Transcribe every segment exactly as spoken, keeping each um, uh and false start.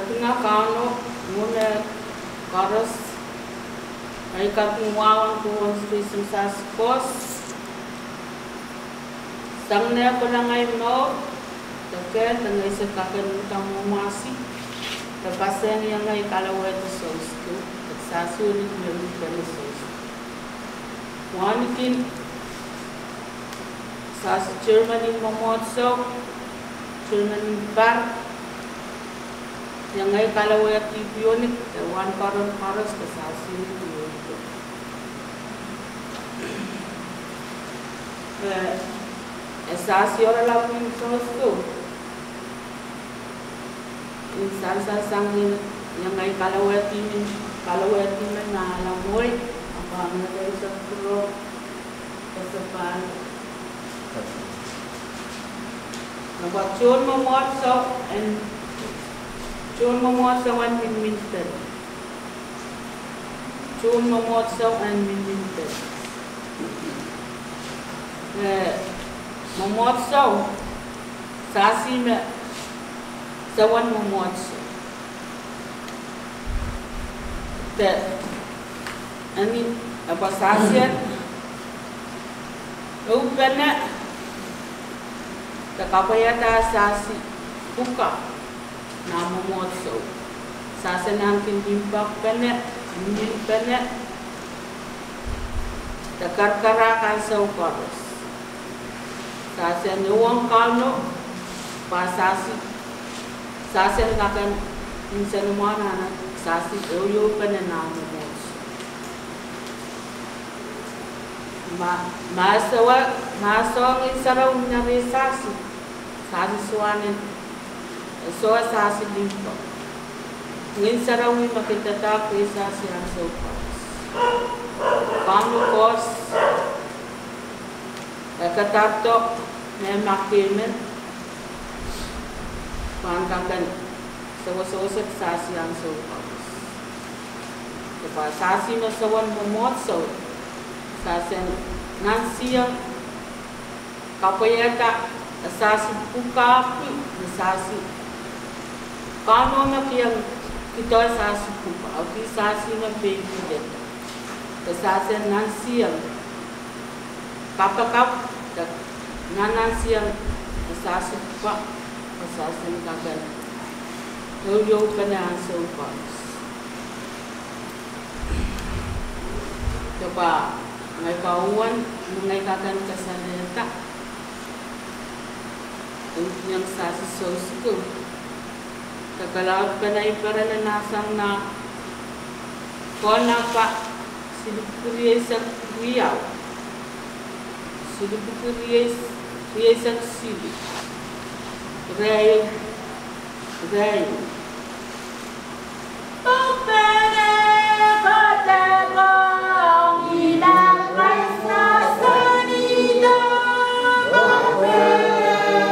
Kapinga kano mune karas ay kapingawan ko ang station sa skos. Sang na ko lang ay mo, takkan tangay sa kakanutang mumasi. Tapasan yang ay kalawet sa sauce ko, at sasulit meron ka na sauce. Wanikin sa Germany mamotso, Germany bar, yang ay kalawet tipionik, wan karon karos ka sasulit meron ko. Esas yora lang yung sauce ko. Insan sa sangin yang ay kalawet ini, kalawet ini na alamoy, apa ang nagay sa puro, kasapan. Nabat chon mamotso and chon mamotso and minminted. Chon mamotso and minminted. Mamotso sasi me sawan mamotso. Te ani apa sasian upena ta kapayata sasi buka na mamotso. Sasi nang kindimbak pene, min pene ta karkarakan sa ukaros. Sasi nuwang kano pa sasi sasi ngakan minsan mana na sasi oyo pananamu mo. Ma masawa masawa ng saraw na may sasi sasi suwanin so sasi limpo. Ng saraw ng makitata ko sasi ang sopas. Kano kos katato na makimen pantakan sawa-sawa sasi ang sopas. Kapag sasi na sawan mamotso, sasi nansiyang kapayata, sasi pukapi, sasi kano na kiyang ito sasi puka, o ki sasi na baby dito. Sasi nansiyang kapakap, nanansiyang sasi puka, sasi kagan. Yo-yo ka na ang sopas. Coba may kauwan, may kagan ka sa neta. Yung sa sauce ko. Kakalawat pa na ipara na nasang na kona pa silipuriya sa kuyaw. Silipuriya sa sili. Rayo. Rayo. Opere koteko ilang rasa sonido. Opere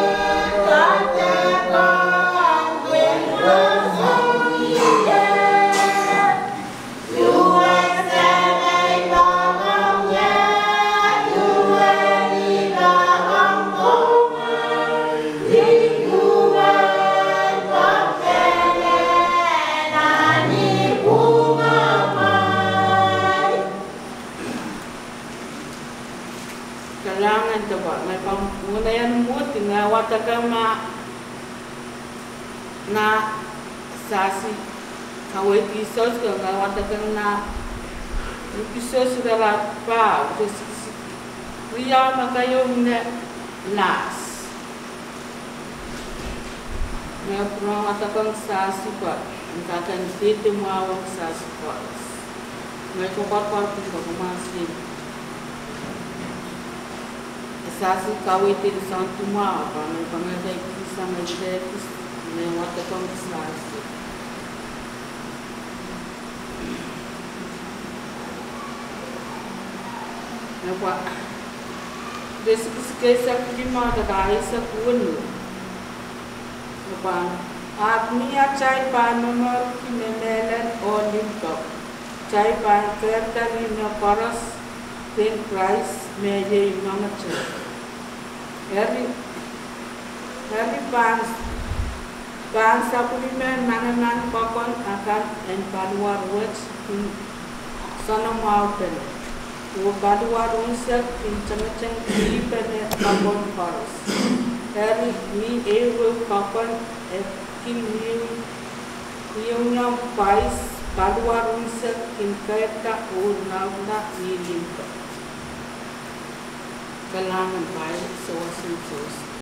koteko ilang sonido. Dua serai bangangnya, dua tiga angkong, tiga kailangan coba may pamunayan mo tinawat ka ma na sasi kawai kisos ka ngawat ka na kisos dalat pa riya makayo na nas na pro atakang sasi pa ngatan dito mawag sasi pa may kopar-par ko kumasin sasi kawitin sa tuma pa may pangaday sa may depis may watakang sasi. Napa desikis kesa kima dahil sa kuno. Napa आदमी चाय पानो में किमेलन ओलिम्पो चाय पान करता भी में परस तीन प्राइस में ये इमामत है हरी हरी पान Kan supplement manganan kokon akan en kaluar words in sana mountain. Wo kaluar unsak in changachang ipane kokon forest. Eri ni ewo kokon et kin new new pais kaluar unsak in kaita o nauna ni limpa. Kalangan pai so asin sos.